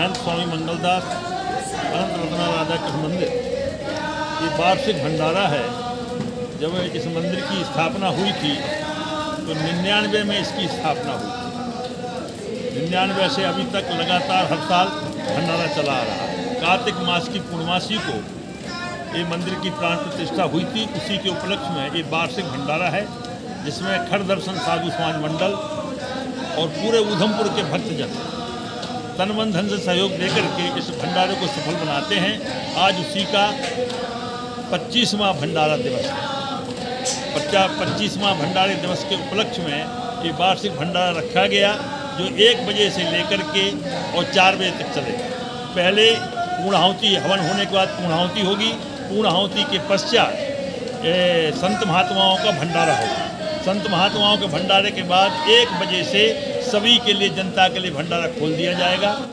महंत स्वामी मंगलदास अनंत रत्ना राधा कृष्ण मंदिर ये वार्षिक भंडारा है। जब इस मंदिर की स्थापना हुई थी तो 99 में इसकी स्थापना हुई थी। 99 से अभी तक लगातार हर साल भंडारा चला आ रहा है। कार्तिक मास की पूर्णमासी को ये मंदिर की प्राण प्रतिष्ठा हुई थी। उसी के उपलक्ष्य में ये वार्षिक भंडारा है, जिसमें खर दर्शन साधु समाज मंडल और पूरे उधमपुर के भक्तजन तन मन धन से सहयोग देकर के इस भंडारे को सफल बनाते हैं। आज उसी का 25वां भंडारा दिवस है। 25वां भंडारे दिवस के उपलक्ष्य में ये वार्षिक भंडारा रखा गया, जो 1 बजे से लेकर के और 4 बजे तक चलेगा। पहले पूर्णाहुति, हवन होने के बाद पूर्णाहुति होगी। पूर्णाहुति के पश्चात संत महात्माओं का भंडारा होगा। संत महात्माओं के भंडारे के बाद 1 बजे से सभी के लिए, जनता के लिए भंडारा खोल दिया जाएगा।